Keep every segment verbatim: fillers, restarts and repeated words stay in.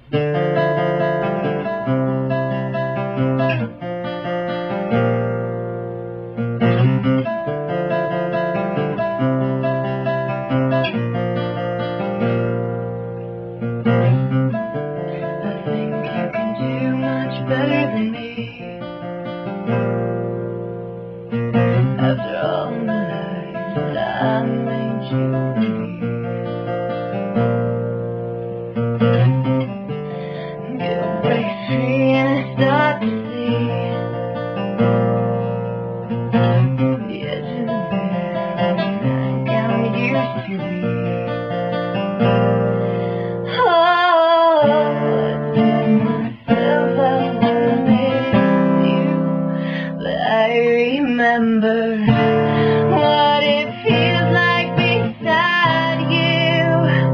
After all the lies that I made you believe, you break free and start to see the edge of the bed like how it used to be. Oh, I tell myself I wanna miss you, but I remember what it feels like beside you.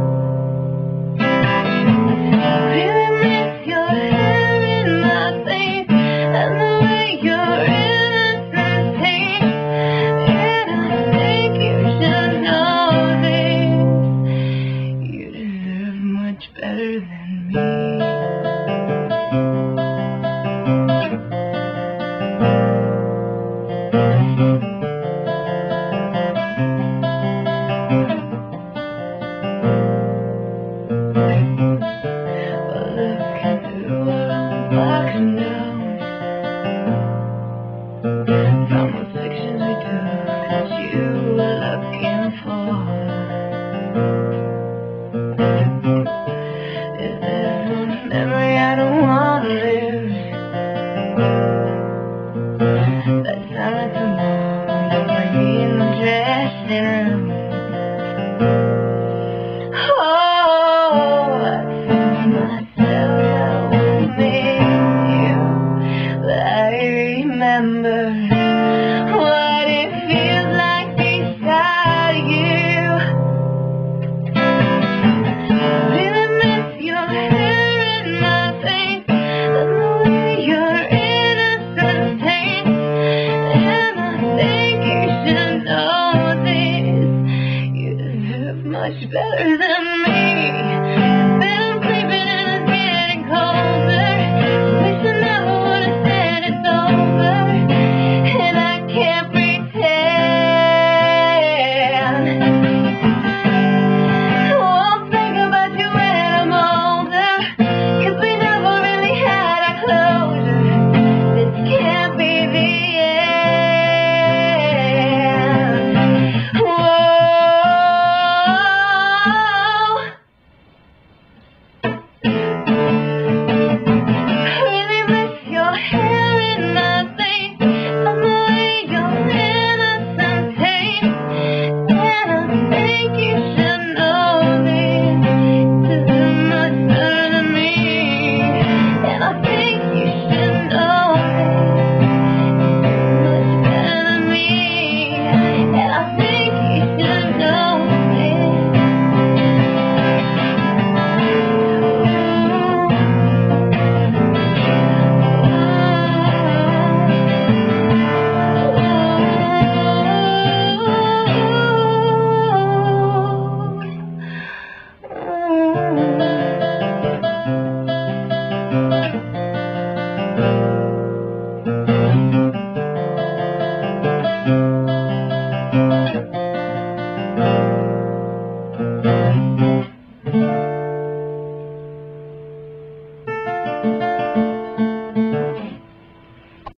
Really miss your hair in my face and the way your innocence tastes. And I think you should know this. You deserve much better than me. Boxing down from the fictions we took that you were looking for. Is there one memory I don't want to live? That silent tomorrow you were in the dressing room. Oh, I found myself I won't miss you, but I remember what it feels like beside you. Really miss your hair in my face and the way your innocence tastes. And I think you should know this. You deserve much better than me.